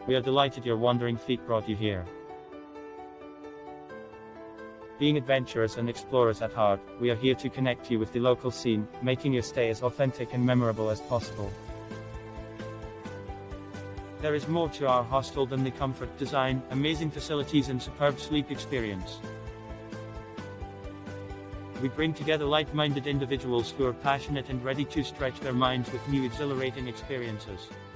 We are delighted your wandering feet brought you here. Being adventurers and explorers at heart, we are here to connect you with the local scene, making your stay as authentic and memorable as possible. There is more to our hostel than the comfort, design, amazing facilities and superb sleep experience. We bring together like-minded individuals who are passionate and ready to stretch their minds with new exhilarating experiences.